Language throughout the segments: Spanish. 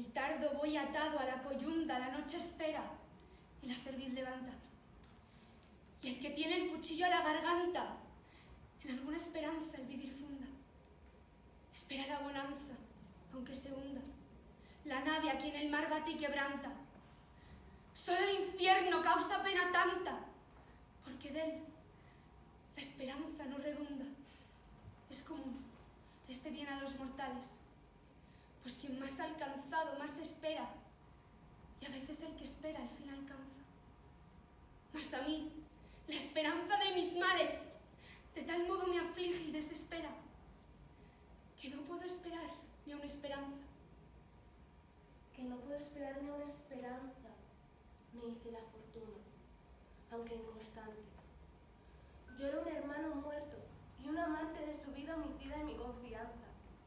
El tardo voy atado a la coyunda, la noche espera y la cerviz levanta. Y el que tiene el cuchillo a la garganta, en alguna esperanza el vivir funda. Espera la bonanza, aunque se hunda, la nave a quien el mar bate y quebranta. Solo el infierno causa pena tanta, porque de él la esperanza no redunda. Es común este bien a los mortales, pues quien más ha alcanzado, más espera, y a veces el que espera al fin alcanza. Mas a mí, la esperanza de mis males, de tal modo me aflige y desespera, que no puedo esperar ni a una esperanza. Que no puedo esperar ni a una esperanza, me dice la fortuna, aunque inconstante. Yo era un hermano muerto y un amante de su vida homicida y mi confianza.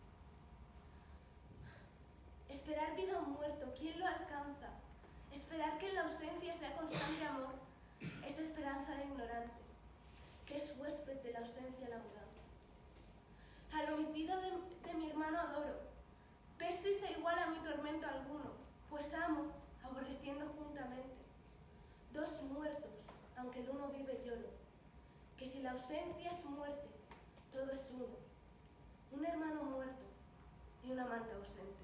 Esperar vida a un muerto, ¿quién lo alcanza? Esperar que en la ausencia sea constante amor, es esperanza de ignorante, que es huésped de la ausencia la mudanza. Al homicida de mi hermano adoro, peso y se iguala a mi tormento alguno, pues amo, aborreciendo juntamente. Dos muertos, aunque el uno vive lloro, que si la ausencia es muerte, todo es uno. Un hermano muerto y un amante ausente.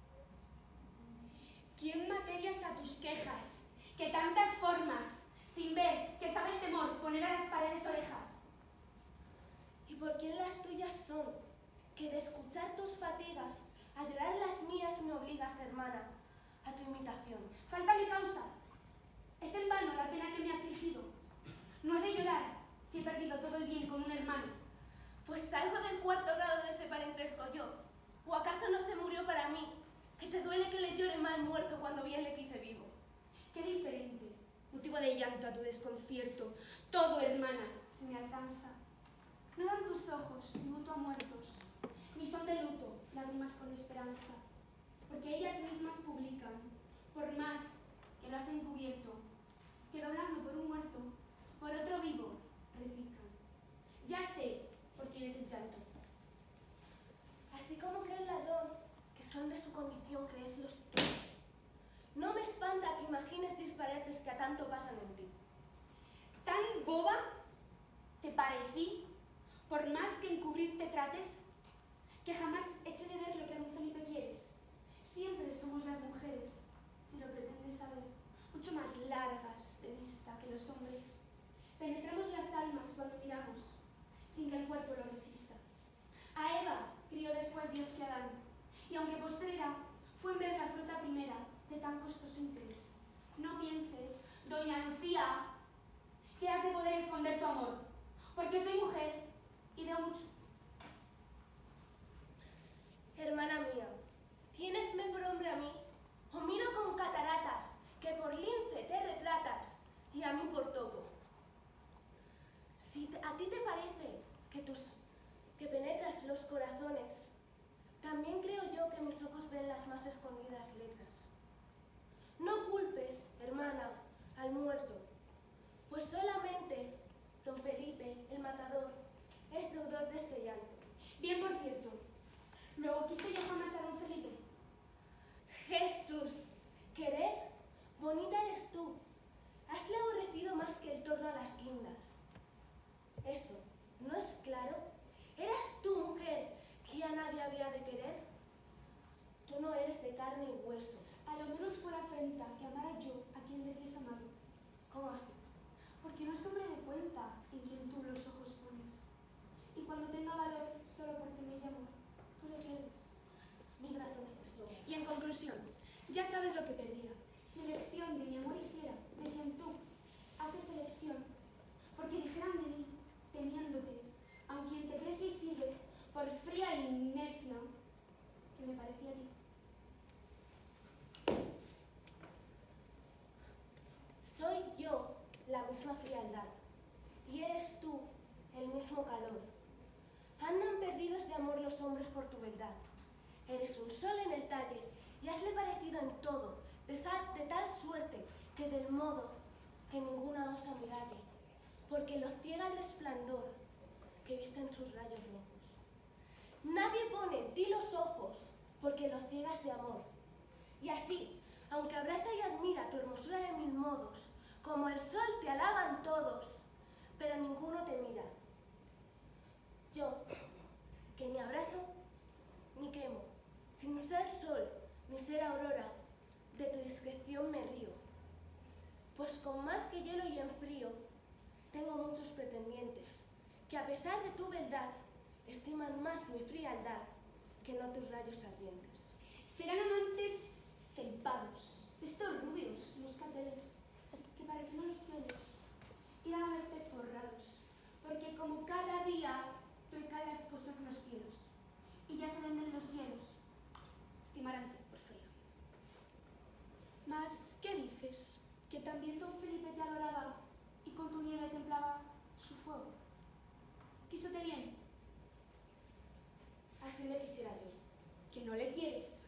¿Quién materias a tus quejas, que tantas formas, sin ver, que sabe el temor, poner a las paredes orejas? ¿Y por quién las tuyas son, que de escuchar tus fatigas, a llorar las mías me obligas, hermana, a tu imitación? Falta mi causa. Es en vano la pena que me ha afligido. No he de llorar si he perdido todo el bien con un hermano. Pues salgo del cuarto grado de ese parentesco yo. ¿O acaso no se murió para mí? Que te duele que le llore mal muerto cuando bien le quise vivo. Qué diferente, motivo de llanto a tu desconcierto. Todo, hermana, se me alcanza. No dan tus ojos luto a muertos, ni son de luto lágrimas con esperanza, porque ellas mismas publican, por más que lo has encubierto, que doblando por un muerto, por otro vivo, replican. Ya sé por quién es el llanto. Así como cree el ladrón que son de su condición, crees los tú. No me espanta que imagines disparates que a tanto pasan en ti. ¿Tan boba te parecí, por más que encubrirte trates, que jamás eché de ver lo que a don Felipe quieres? Siempre somos las mujeres, si lo pretendes saber, mucho más largas de vista que los hombres. Penetramos las almas cuando miramos, sin que el cuerpo lo resista. A Eva crió después Dios que a Adán, y aunque postrera, fue en ver la fruta primera de tan costoso interés. No pienses, doña Lucía, que has de poder esconder tu amor, porque soy mujer y veo mucho. Hermana mía, ¿tienesme por hombre a mí? O miro con cataratas, que por lince te retratas, y a mí por topo. Si a ti te parece que penetras los corazones, también creo yo que mis ojos ven las más escondidas letras. No culpes, hermana, al muerto, pues solamente don Felipe, el matador, es deudor de este llanto. Bien, por cierto, luego quise yo jamás a don Felipe. Jesús, querer, bonita eres tú. Hasle aborrecido más que el torno a las guindas. Eso, ¿no es claro? ¿Eras tú, mujer, que a nadie había de querer? Tú no eres de carne y hueso. A lo menos fuera afrenta que amara yo a quien de ti es amado. ¿Cómo así? Porque no es hombre de cuenta en quien tú los ojos pones. Y cuando tenga valor solo por tener amor, tú le quieres. Mil razones te sobran. Y en conclusión, ya sabes lo que perdiera. Si elección de mi amor hiciera, de quien tú haces elección, porque dijeran de mí, teniéndote, aun quien te precia y sirve, por fría y necia, que me parecía a ti. Soy yo la misma frialdad, y eres tú el mismo calor. Andan perdidos de amor los hombres por tu verdad. Eres un sol en el talle, y hasle parecido en todo, de tal suerte que del modo que ninguna osa mirarle, porque los ciega el resplandor que visten sus rayos rojos. Nadie pone en ti los ojos, porque los ciegas de amor, Y así, aunque abraza y admira tu hermosura de mil modos, como el sol te alaban todos, pero ninguno te mira. Yo, que ni abrazo ni quemo, sin ser sol ni ser aurora, de tu discreción me río, pues con más que hielo y enfrío, tengo muchos pretendientes, que a pesar de tu beldad, estiman más mi frialdad que no tus rayos ardientes. Serán amantes felpados, de estos rubios, moscateles, que para que no los sueles, irán a verte forrados, porque como cada día truecan las cosas en los cielos, y ya se venden los hielos, estimaránte por frío. Mas, ¿qué dices? Que también don Felipe te adoraba y con tu nieve templaba su fuego. ¿Quísote bien? Así le quisiera yo. ¿Que no le quieres?